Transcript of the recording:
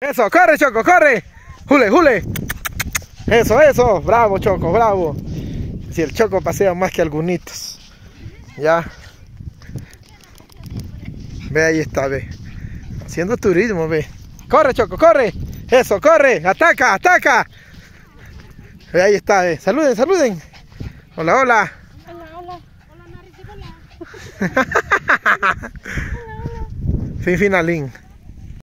Eso, corre, Choco, corre. Jule, jule. Eso. Bravo, Choco, bravo. Si el Choco pasea más que algunitos. Ya. Ve, ahí está, ve. Haciendo turismo, ve. Corre, Choco, corre. Eso, corre. Ataca, ataca. Ve, ahí está, ve. Saluden, saluden. Hola, hola. Hola, Naricita, hola. Fin finalín.